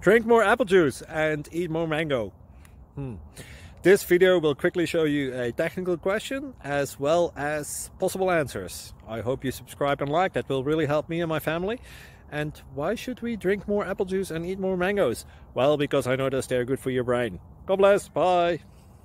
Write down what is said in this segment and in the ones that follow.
Drink more apple juice and eat more mango. This video will quickly show you a technical question as well as possible answers. I hope you subscribe and like, that will really help me and my family. And why should we drink more apple juice and eat more mangoes? Well, because I noticed they're good for your brain. God bless, bye!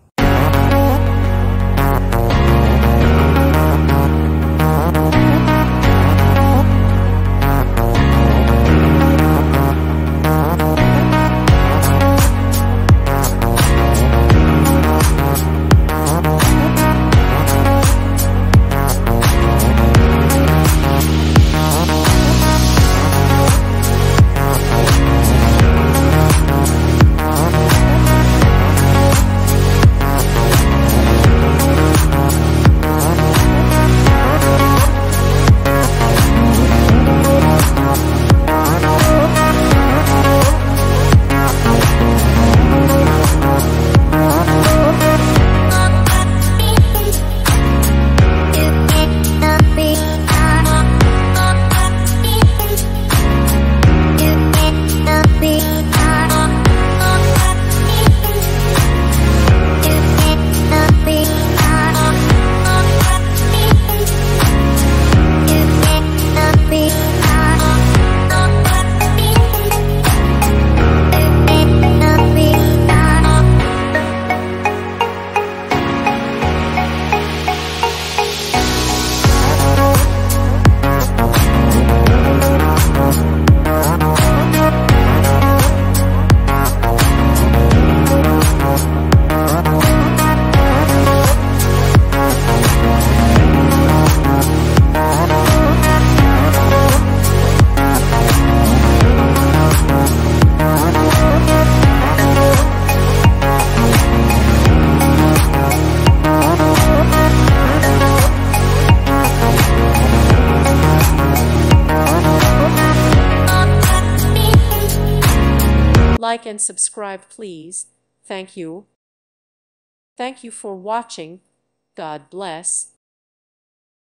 Like and subscribe, please. Thank you. Thank you for watching. God bless.